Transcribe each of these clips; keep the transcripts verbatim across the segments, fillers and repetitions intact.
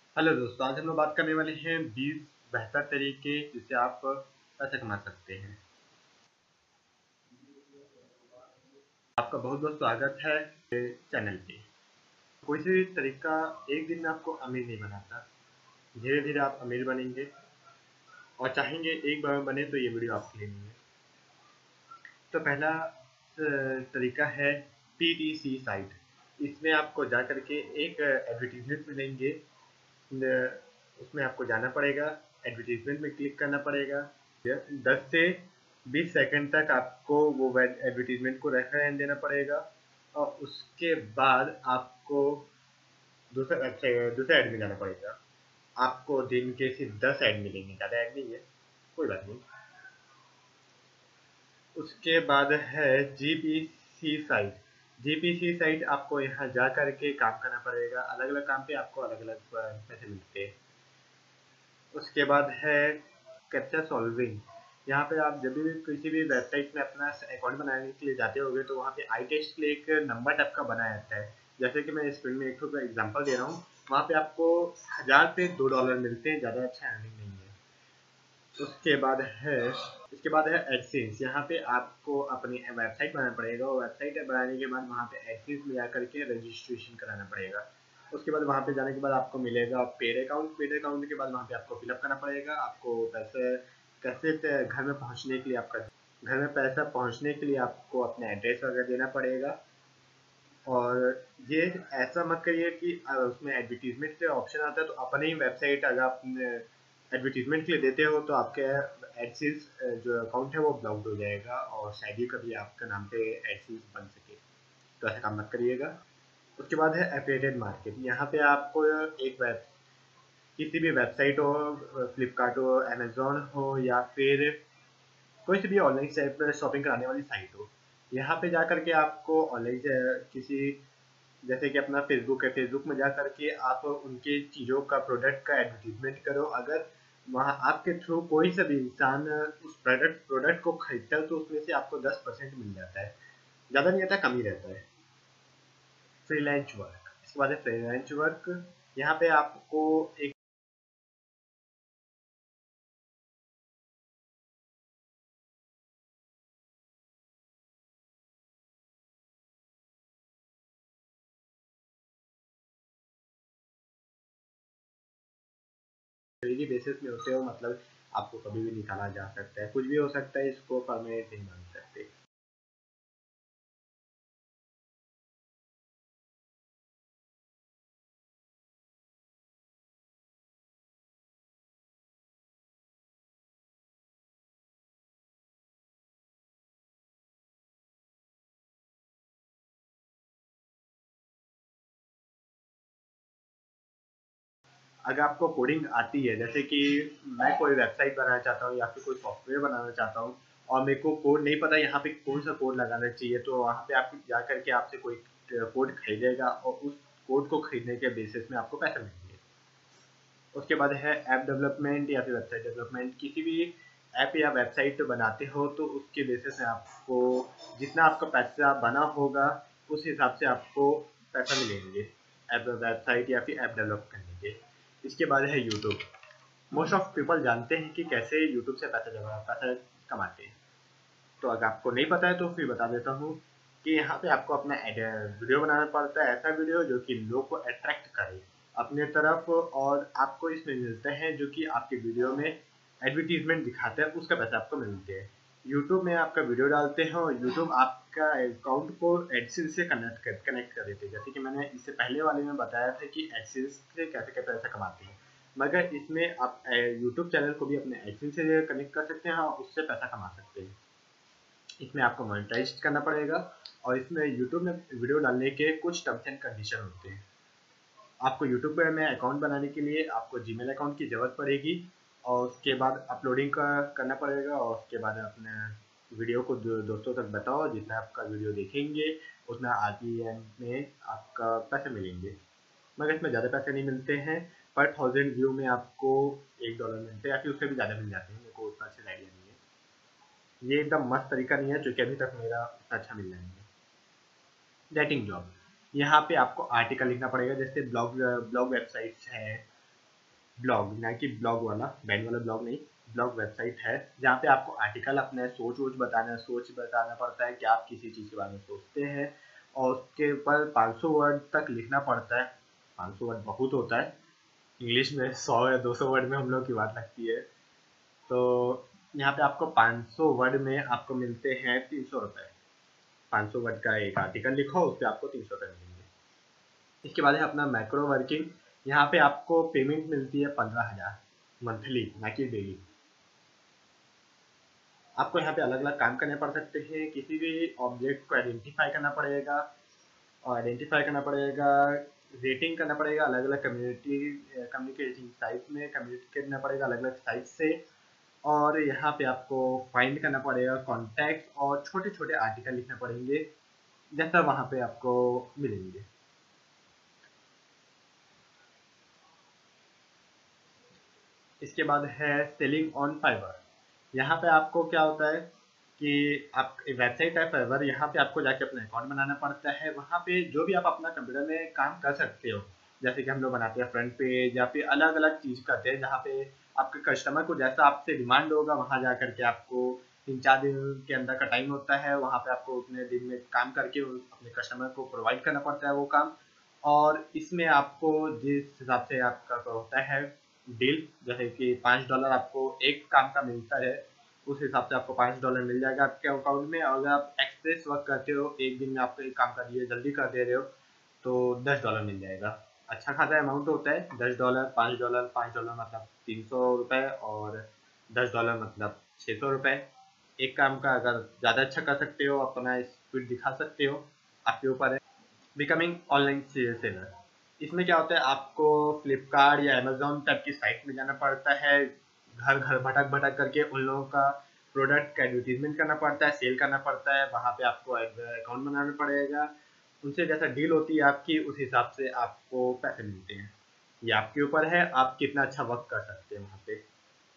Hello दोस्तों, आज हम लोग बात करने वाले हैं बीस बेहतर तरीके जिससे आप पैसे कमा सकते हैं। आपका बहुत बहुत स्वागत है मेरे चैनल पे। कोई से भी तरीका एक दिन में आपको अमीर नहीं बनाता। धीरे धीरे आप अमीर बनेंगे और चाहेंगे एक बार में बने तो ये वीडियो आपके लिए नहीं है। तो पहला अ, तरीका है पी टी सी साइट। इसमें आपको जा करके एक एडवर्टीजमेंट मिलेंगे। न- उसमें आपको जाना पड़ेगा, एडवर्टीजमेंट में क्लिक करना पड़ेगा। दस से बीस सेकंड तक आपको वो एडवर्टीजमेंट को रेफरेंस देना पड़ेगा और उसके बाद आपको दूसरा अच्छा दूसरे ऐड में जाना पड़ेगा। आपको दिन के सिर्फ दस ऐड मिलेंगे, ज़्यादा ऐड नहीं है, कोई बात नहीं। उसके बाद है G P C site. G P C site आपको यहाँ जा करके काम करना पड़ेगा। अलग अलग काम पे आपको अलग अलग पैसे मिलते हैं। उसके बाद है कैप्चा सॉल्विंग। यहाँ पे आप जब भी किसी भी वेबसाइट में अपना अकाउंट बनाने के लिए जाते होगे तो वहाँ पे आई टेस्ट के लिए एक नंबर टाइप का बनाया जाता है। जैसे कि मैं इस फील्ड में एक एग्जांपल दे रहा हूँ। वहाँ पे आपको हजार से दो डॉलर मिलते हैं, ज़्यादा अच्छा अर्निंग नहीं है। उसके बाद है इसके बाद है एडसेंस। यहाँ पे आपको अपनी वेबसाइट बनाना पड़ेगा और वेबसाइट बनाने के बाद वहाँ पे एडसेंस में जाकर के रजिस्ट्रेशन कराना पड़ेगा। उसके बाद वहाँ पे जाने के बाद आपको मिलेगा पेड अकाउंट। पेड अकाउंट के बाद वहाँ पे आपको फिलअप करना पड़ेगा। आपको पैसे कैसे ते- घर में पहुँचने के लिए आपका घर में पैसा पहुँचने के लिए आपको अपना एड्रेस वगैरह देना पड़ेगा। और ये ऐसा मत करिए कि अ, उसमें एडवर्टीजमेंट के ऑप्शन आता है तो अपने ही वेबसाइट अगर आप एडवर्टीजमेंट के लिए देते हो तो आपके एडसेंस जो अकाउंट है वो ब्लॉक्ड हो जाएगा और शायद ही कभी आपके नाम पे एडसेंस बन सके। तो ऐसा काम मत करिएगा। उसके बाद है एफिलिएटेड मार्केट। यहाँ पे आपको एक वेब किसी भी वेबसाइट हो, फ्लिपकार्ट हो, अमेजोन हो या फिर कोई सी भी ऑनलाइन साइट पर शॉपिंग कराने वाली साइट हो, यहाँ पे जा करके आपको ऑनलाइन किसी जैसे कि अपना फेसबुक है, फेसबुक में जा करके आप उनके चीज़ों का प्रोडक्ट का एडवर्टीजमेंट करो। अगर वहाँ आपके थ्रू कोई सा भी इंसान उस प्रोडक्ट प्रोडक्ट को खरीदता है तो उसमें से आपको दस परसेंट मिल जाता है। ज़्यादा नहीं आता, कम ही रहता है। Freelance work. इसके बाद है फ्रीलांस वर्क। यहाँ पे आपको एक डेली बेसिस में होते हो, मतलब आपको कभी भी निकाला जा सकता है, कुछ भी हो सकता है, इसको परमानेंट नहीं मान सकते। अगर आपको कोडिंग आती है, जैसे कि मैं कोई वेबसाइट बनाना चाहता हूँ या फिर कोई सॉफ्टवेयर बनाना चाहता हूँ और मेरे को कोड नहीं पता यहाँ पे कौन सा कोड लगाना चाहिए, तो वहाँ पे आप जा करके आपसे कोई कोड खरीदेगा और उस कोड को खरीदने के बेसिस में आपको पैसे मिलेंगे। उसके बाद है ऐप डेवलपमेंट या फिर वेबसाइट डेवलपमेंट। किसी भी ऐप या वेबसाइट बनाते हो तो उसके बेसिस में आपको जितना आपका पैसा बना होगा उस हिसाब से आपको पैसा मिलेंगे ऐप वेबसाइट या फिर ऐप डेवलप करने के। इसके बाद है यूट्यूब। मोस्ट ऑफ पीपल जानते हैं कि कैसे यूट्यूब से पैसा जमा पैसा कमाते हैं। तो अगर आपको नहीं पता है तो फिर बता देता हूँ कि यहाँ पे आपको अपना वीडियो बनाना पड़ता है, ऐसा वीडियो जो कि लोग को अट्रैक्ट करे अपने तरफ, और आपको इसमें मिलते हैं जो कि आपके वीडियो में एडवर्टीजमेंट दिखाते हैं, उसका पैसा आपको मिलते हैं। यूट्यूब में आपका वीडियो डालते हैं और यूट्यूब आपका अकाउंट को एडसेंस से कनेक्ट कर कनेक्ट कर देते हैं। जैसे कि मैंने इससे पहले वाले में बताया था कि एडसेंस से कैसे कैसे पैसा कमाते हैं, मगर इसमें आप यूट्यूब चैनल को भी अपने एडसेंस से कनेक्ट कर सकते हैं और उससे पैसा कमा सकते हैं। इसमें आपको मोनेटाइज करना पड़ेगा और इसमें यूट्यूब में वीडियो डालने के कुछ टर्म्स एंड कंडीशन होते हैं। आपको यूट्यूब में अकाउंट बनाने के लिए आपको जीमेल अकाउंट की ज़रूरत पड़ेगी और उसके बाद अपलोडिंग का करना पड़ेगा और उसके बाद अपने वीडियो को दो, दोस्तों तक बताओ। जितना आपका वीडियो देखेंगे उतना आर पी एम में आपका पैसे मिलेंगे, मगर इसमें ज़्यादा पैसे नहीं मिलते हैं। पर थाउजेंड व्यू में आपको एक डॉलर मिलते हैं या फिर उससे भी ज़्यादा मिल जाते हैं, मेरे को उतना अच्छा आइडिया नहीं है। ये एकदम मस्त तरीका नहीं है, क्योंकि अभी तक मेरा उतना अच्छा मिल रहा है। Writing job. यहाँ पे आपको आर्टिकल लिखना पड़ेगा, जैसे ब्लॉग ब्लॉग वेबसाइट्स हैं ब्लॉग, ना कि ब्लॉग वाला बैंड वाला ब्लॉग नहीं, ब्लॉग वेबसाइट है जहाँ पे आपको आर्टिकल अपने सोच वोच बताना सोच बताना पड़ता है कि आप किसी चीज़ के बारे में सोचते हैं, और उसके ऊपर पाँच सौ वर्ड तक लिखना पड़ता है। पाँच सौ वर्ड बहुत होता है, इंग्लिश में सौ या दो सौ वर्ड में हम लोग की बात लगती है। तो यहाँ पे आपको पाँच सौ वर्ड में आपको मिलते हैं तीन सौ रुपये। पाँच सौ वर्ड का एक आर्टिकल लिखो, उस पर आपको तीन सौ रुपये मिलेंगे। इसके बाद है अपना मैक्रो वर्किंग। यहाँ पे आपको पेमेंट मिलती है पंद्रह हज़ार मंथली, ना कि डेली। आपको यहाँ पे अलग अलग काम करने पड़ सकते हैं, किसी भी ऑब्जेक्ट को आइडेंटिफाई करना पड़ेगा और आइडेंटिफाई करना पड़ेगा, रेटिंग करना पड़ेगा अलग अलग कम्युनिटी कम्युनिकेशन साइट में कम्युनिकेट करना पड़ेगा अलग अलग साइट से, और यहाँ पे आपको फाइंड करना पड़ेगा कॉन्टैक्ट, और छोटे छोटे आर्टिकल लिखना पड़ेंगे जैसा वहाँ पे आपको मिलेंगे। इसके बाद है सेलिंग ऑन फाइवर। यहाँ पे आपको क्या होता है कि आप वेबसाइट है फाइवर, यहाँ पे आपको जाके अपना अकाउंट बनाना पड़ता है। वहाँ पे जो भी आप अपना कंप्यूटर में काम कर सकते हो, जैसे कि हम लोग बनाते हैं फ्रंट पेज या फिर अलग अलग चीज़ करते हैं, जहाँ पे आपके कस्टमर को जैसा आपसे डिमांड होगा वहाँ जा करके आपको तीन चार दिन के अंदर का टाइम होता है, वहाँ पे आपको उतने दिन में काम करके अपने कस्टमर को प्रोवाइड करना पड़ता है वो काम। और इसमें आपको जिस हिसाब से आपका होता है डील, जैसे कि पाँच डॉलर आपको एक काम का मिलता है, उस हिसाब से आपको पाँच डॉलर मिल जाएगा आपके अकाउंट में। और अगर आप एक्सप्रेस वर्क करते हो, एक दिन में आपको एक काम कर दिए जल्दी कर दे रहे हो, तो दस डॉलर मिल जाएगा। अच्छा खासा अमाउंट होता है, दस डॉलर, पाँच डॉलर, पाँच डॉलर मतलब तीन सौ रुपये, और दस डॉलर मतलब छः सौ रुपये। एक काम का अगर ज़्यादा अच्छा कर सकते हो, अपना स्पीड दिखा सकते हो, आपके ऊपर है। बिकमिंग ऑनलाइन सेलर, इसमें क्या होता है, आपको फ्लिपकार्ट या अमेजोन टाइप की साइट में जाना पड़ता है, घर घर भटक भटक करके उन लोगों का प्रोडक्ट का एडवर्टीजमेंट करना पड़ता है, सेल करना पड़ता है। वहाँ पे आपको अकाउंट बनाना पड़ेगा, उनसे जैसा डील होती है आपकी उस हिसाब से आपको पैसे मिलते हैं। ये आपके ऊपर है, आप कितना अच्छा वर्क कर सकते हैं वहाँ पे।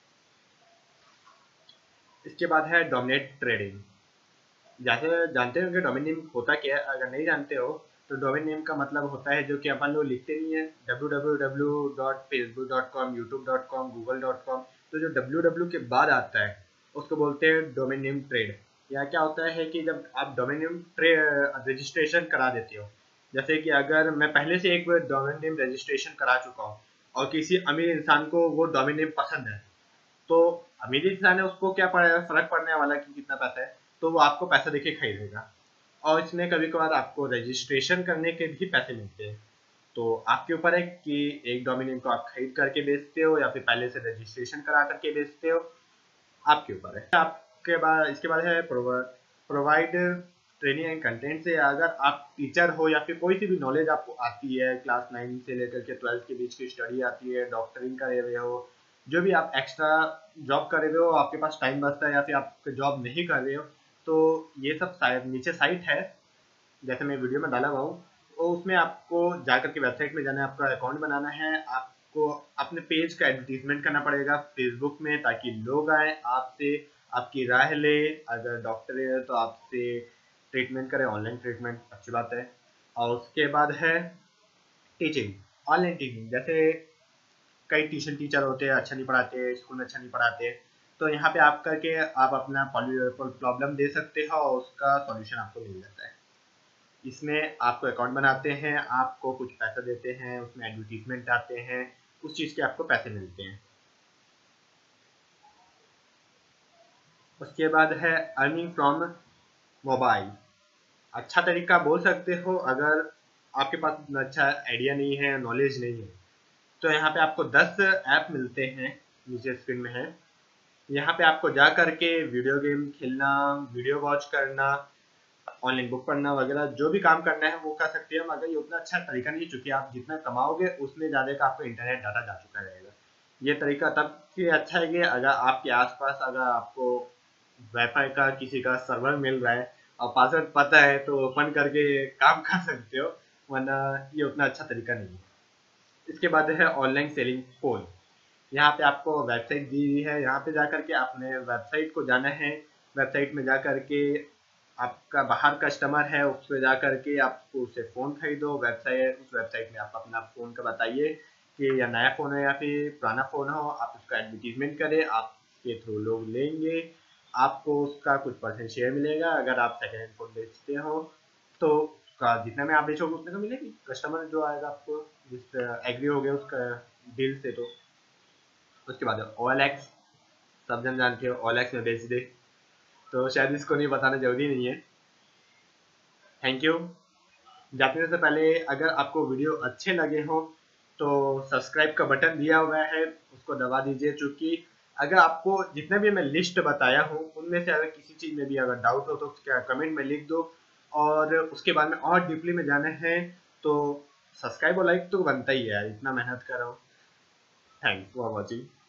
इसके बाद है डोमिनेट ट्रेडिंग। जैसे जानते हो कि डोमेन नेम होता क्या है, अगर नहीं जानते हो तो डोमेन नेम का मतलब होता है जो कि अपन लोग लिखते नहीं है W W W dot Facebook dot com, YouTube dot com, Google dot com, तो जो डब्ल्यू डब्ल्यू के बाद आता है उसको बोलते हैं डोमेन नेम ट्रेड। या क्या होता है कि जब आप डोमेन नेम ट्रेड रजिस्ट्रेशन करा देते हो, जैसे कि अगर मैं पहले से एक डोमेन नेम रजिस्ट्रेशन करा चुका हूँ और किसी अमीर इंसान को वो डोमेन नेम पसंद है, तो अमीर इंसान है उसको क्या पड़ेगा, फर्क पड़ने वाला कि कितना पैसा है, तो वो आपको पैसा देके खरीदेगा। और इसमें कभी कभार आपको रजिस्ट्रेशन करने के भी पैसे मिलते हैं। तो आपके ऊपर है कि एक डोमिनियन को आप खरीद करके बेचते हो या फिर पहले से रजिस्ट्रेशन करा करके बेचते हो, आपके ऊपर है। आपके बाद इसके बाद है प्रोवाइड ट्रेनिंग एंड कंटेंट से। अगर आप टीचर हो या फिर कोई सी भी नॉलेज आपको आती है, क्लास नाइन से लेकर के ट्वेल्थ के बीच की स्टडी आती है, डॉक्टरिंग करे हुए हो, जो भी आप एक्स्ट्रा जॉब कर रहे हो, आपके पास टाइम बचता है या फिर आप जॉब नहीं कर रहे हो, तो ये सब शायद नीचे साइट है जैसे मैं वीडियो में डाला हुआ हूँ, तो उसमें आपको जाकर के वेबसाइट में जाना है, आपका अकाउंट बनाना है, आपको अपने पेज का एडवर्टीजमेंट करना पड़ेगा फेसबुक में, ताकि लोग आए आपसे आपकी राय ले। अगर डॉक्टर है तो आपसे ट्रीटमेंट करें, ऑनलाइन ट्रीटमेंट अच्छी बात है। और उसके बाद है टीचिंग, ऑनलाइन टीचिंग। जैसे कई ट्यूशन टीचर होते हैं अच्छा नहीं पढ़ाते, स्कूल में अच्छा नहीं पढ़ाते, तो यहाँ पे आप करके आप अपना प्रॉब्लम दे सकते हो और उसका सॉल्यूशन आपको मिल जाता है। इसमें आपको अकाउंट बनाते हैं, आपको कुछ पैसा देते हैं, उसमें एडवर्टीजमेंट आते हैं, उस चीज़ के आपको पैसे मिलते हैं। उसके बाद है अर्निंग फ्रॉम मोबाइल। अच्छा तरीका बोल सकते हो, अगर आपके पास इतना अच्छा आइडिया नहीं है, नॉलेज नहीं है, तो यहाँ पे आपको दस ऐप मिलते हैं, नीचे स्क्रीन में है। यहाँ पे आपको जा करके वीडियो गेम खेलना, वीडियो वॉच करना, ऑनलाइन बुक पढ़ना वगैरह जो भी काम करना है वो कर सकते हैं, मगर ये उतना अच्छा तरीका नहीं, चूंकि आप जितना कमाओगे उसमें ज़्यादा का आपको इंटरनेट डाटा जा चुका रहेगा। ये तरीका तब कि अच्छा है कि अगर आपके आसपास अगर आपको वाईफाई का किसी का सर्वर मिल रहा है और पासवर्ड पता है तो ओपन करके काम कर सकते हो, वरना ये उतना अच्छा तरीका नहीं है। इसके बाद है ऑनलाइन सेलिंग पोल। यहाँ पे आपको वेबसाइट दी हुई है, यहाँ पे जाकर के आपने वेबसाइट को जाना है, वेबसाइट में जा करके आपका बाहर कस्टमर है उस पर जा करके आप उससे फ़ोन खरीदो। वेबसाइट उस वेबसाइट में आप अपना फ़ोन का बताइए कि या नया फ़ोन है या फिर पुराना फ़ोन हो, आप उसका एडवर्टीजमेंट करें, आपके थ्रू लोग लेंगे, आपको उसका कुछ परसेंट शेयर मिलेगा। अगर आप सेकेंड हैंड फ़ोन बेचते हो तो उसका जितना में आप बेचोगे उतने तो मिलेगी, कस्टमर जो आएगा आपको जिस एग्री हो गया उसका डील से। तो उसके बाद ओ एल एक्स, सब जन जानते हो ओ एल एक्स में बेच दे, तो शायद इसको नहीं बताना जरूरी नहीं है। Thank you. जाते से पहले अगर आपको वीडियो अच्छे लगे हो तो सब्सक्राइब का बटन दिया हुआ है, उसको दबा दीजिए, क्योंकि अगर आपको जितने भी मैं लिस्ट बताया हूँ उनमें से अगर किसी चीज़ में भी अगर डाउट हो तो क्या कमेंट में लिख दो, और उसके बाद में और डीपली में जाना है तो सब्सक्राइब और लाइक तो बनता ही है यार, इतना मेहनत कर रहा हूँ। Thanks for watching.